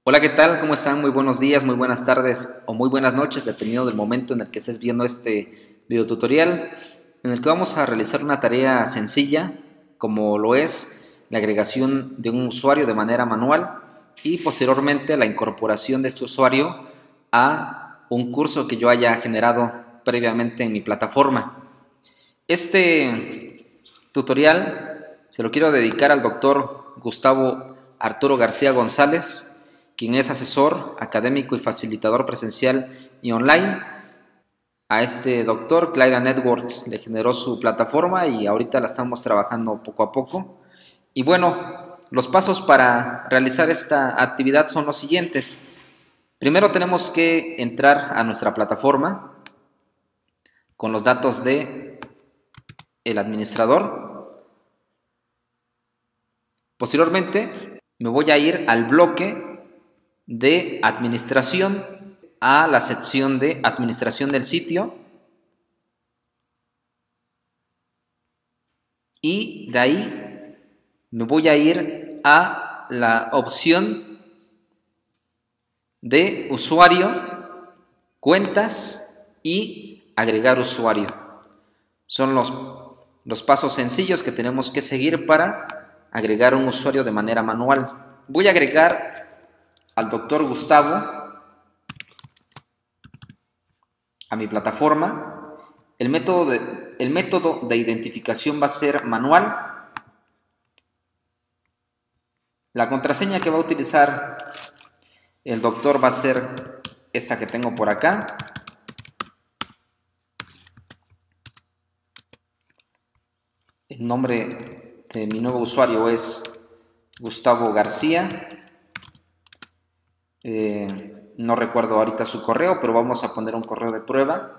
Hola, ¿qué tal? ¿Cómo están? Muy buenos días, muy buenas tardes o muy buenas noches, dependiendo del momento en el que estés viendo este video tutorial, en el que vamos a realizar una tarea sencilla, como lo es la agregación de un usuario de manera manual y posteriormente la incorporación de este usuario a un curso que yo haya generado previamente en mi plataforma. Este tutorial se lo quiero dedicar al doctor Gustavo Arturo García González, quien es asesor académico y facilitador presencial y online. A este doctor, Clyra Networks le generó su plataforma y ahorita la estamos trabajando poco a poco. Y bueno, los pasos para realizar esta actividad son los siguientes. Primero tenemos que entrar a nuestra plataforma con los datos de el administrador. Posteriormente me voy a ir al bloque de administración, a la sección de administración del sitio, y de ahí me voy a ir a la opción de usuario, cuentas y agregar usuario. Son los pasos sencillos que tenemos que seguir para agregar un usuario de manera manual. Voy a agregar al doctor Gustavo a mi plataforma. El método de identificación va a ser manual. La contraseña que va a utilizar el doctor va a ser esta que tengo por acá. El nombre de mi nuevo usuario es Gustavo García. No recuerdo ahorita su correo, pero vamos a poner un correo de prueba.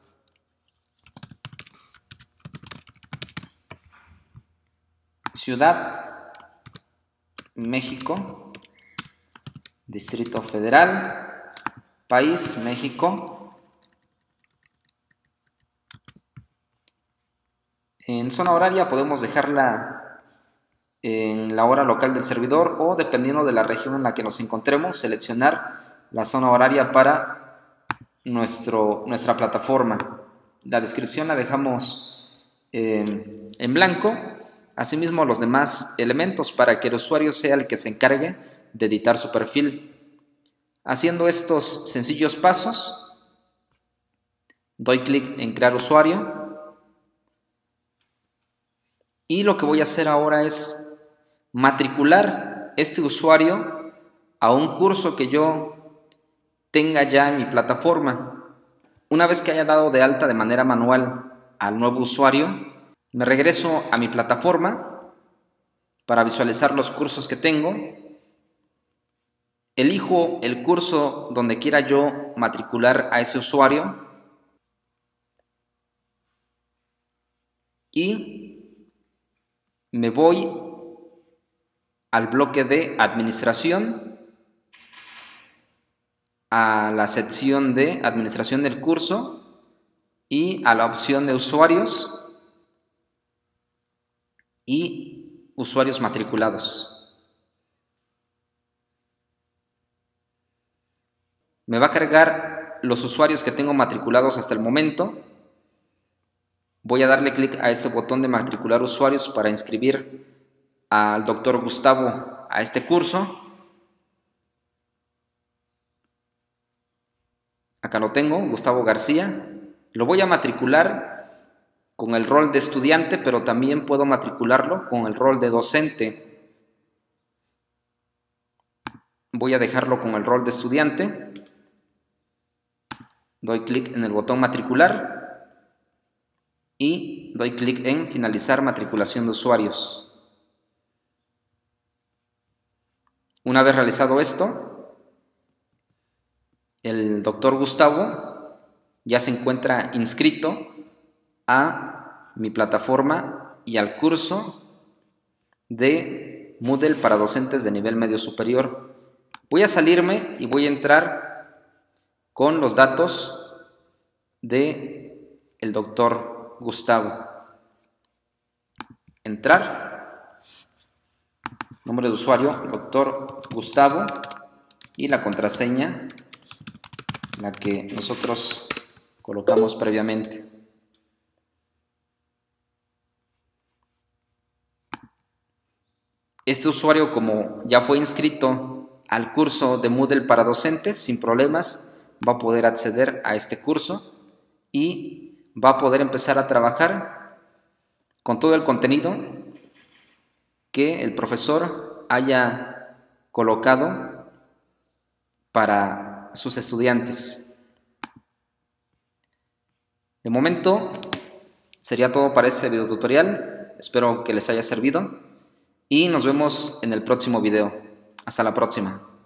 Ciudad, México. Distrito Federal. País, México. En zona horaria podemos dejarla en la hora local del servidor o, dependiendo de la región en la que nos encontremos, seleccionar la zona horaria para nuestra plataforma. La descripción la dejamos en blanco, asimismo los demás elementos, para que el usuario sea el que se encargue de editar su perfil. Haciendo estos sencillos pasos, doy clic en crear usuario y lo que voy a hacer ahora es matricular este usuario a un curso que yo tenga ya en mi plataforma. Una vez que haya dado de alta de manera manual al nuevo usuario, me regreso a mi plataforma para visualizar los cursos que tengo. Elijo el curso donde quiera yo matricular a ese usuario y me voy al bloque de administración, a la sección de administración del curso y a la opción de usuarios y usuarios matriculados. Me va a cargar los usuarios que tengo matriculados hasta el momento. Voy a darle clic a este botón de matricular usuarios para inscribir al doctor Gustavo a este curso. Acá lo tengo, Gustavo García. Lo voy a matricular con el rol de estudiante, pero también puedo matricularlo con el rol de docente. Voy a dejarlo con el rol de estudiante. Doy clic en el botón matricular y doy clic en finalizar matriculación de usuarios. Una vez realizado esto, el doctor Gustavo ya se encuentra inscrito a mi plataforma y al curso de Moodle para docentes de nivel medio superior. Voy a salirme y voy a entrar con los datos de el doctor Gustavo. Entrar, nombre de usuario, doctor Gustavo, y la contraseña, la que nosotros colocamos previamente. Este usuario, como ya fue inscrito al curso de Moodle para docentes, sin problemas va a poder acceder a este curso y va a poder empezar a trabajar con todo el contenido que el profesor haya colocado para sus estudiantes. De momento sería todo para este video tutorial. Espero que les haya servido y nos vemos en el próximo video. Hasta la próxima.